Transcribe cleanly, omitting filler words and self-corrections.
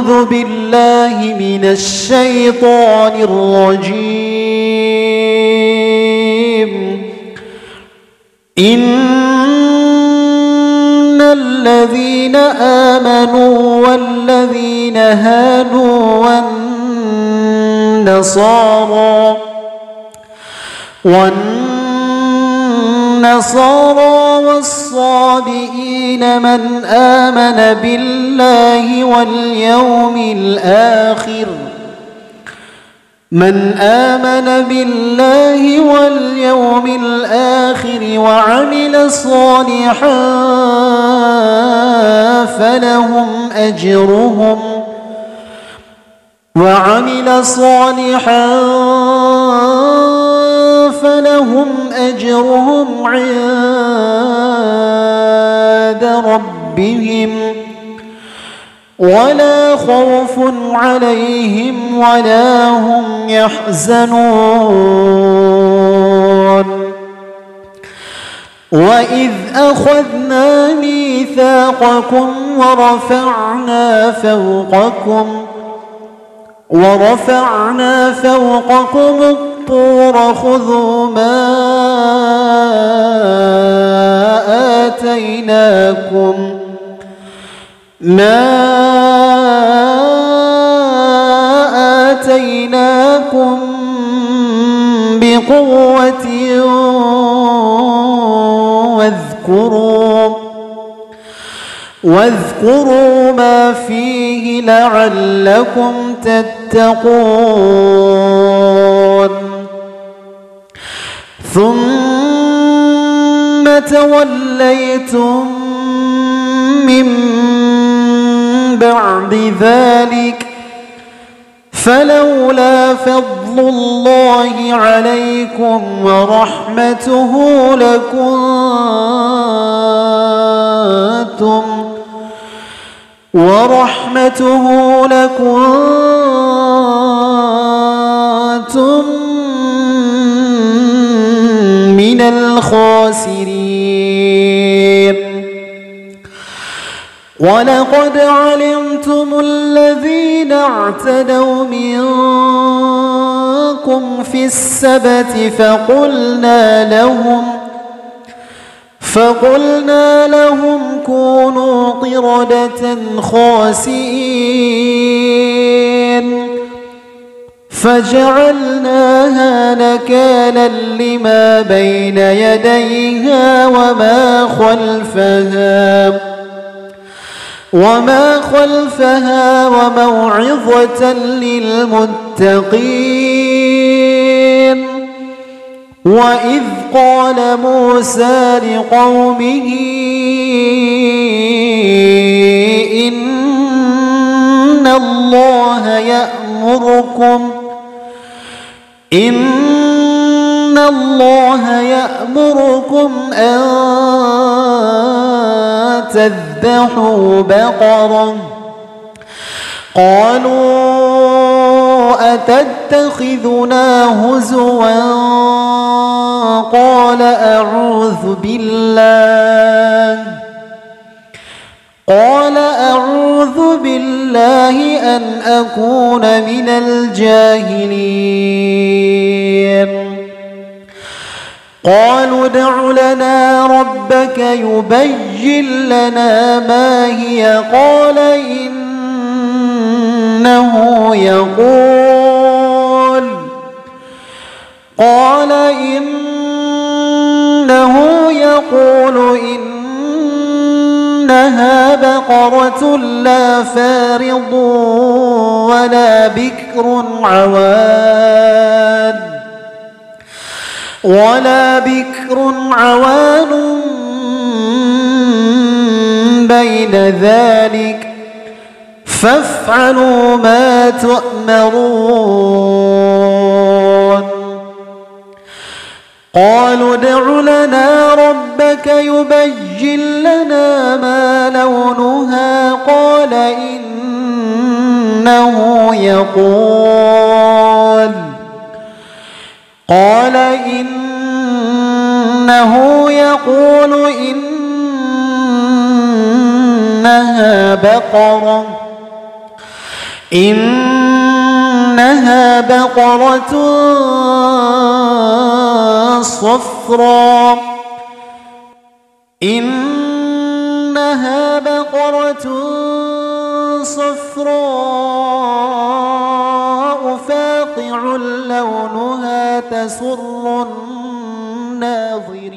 أعوذ بالله من الشيطان الرجيم. إن الذين آمنوا والذين هادوا والنصارى والصابئين من آمن بالله واليوم الآخر وعمل صالحا فلهم أجرهم عند ربهم ولا خوف عليهم ولا هم يحزنون. وإذ أخذنا ميثاقكم ورفعنا فوقكم الطور خذوا ما آتيناكم بقوة واذكروا ما فيه لعلكم تتقون. ثم توليتم من بعد ذلك فلولا فضل الله عليكم ورحمته لكنتم من الخاسرين. ولقد علمتم الذين اعتدوا منكم في السبت فقلنا لهم كونوا قردة خاسئين فجعلناها نكالا لما بين يديها وما خلفها وموعظة للمتقين. وإذ قال موسى لقومه إن الله يأمركم أن تذبحوا بقرة. قالوا أتتخذنا هزوا قال أعوذ بالله أن أكون من الجاهلين. قالوا ادع لنا ربك يبين لنا ما هي قال إنه يقول إنها بقرة لا فارض ولا بكر عوان بين ذلك فافعلوا ما تؤمرون. قالوا ادع لنا ربك يبين لنا ما لونها قال إنه يقول إنها بقرة إنها بقرة صفراء فاقع لونها تسر الناظرين